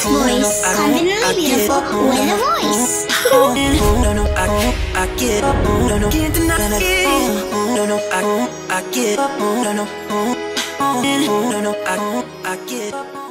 voice, confidently beautiful with a voice. I get up, can't deny it. I get up, I get up.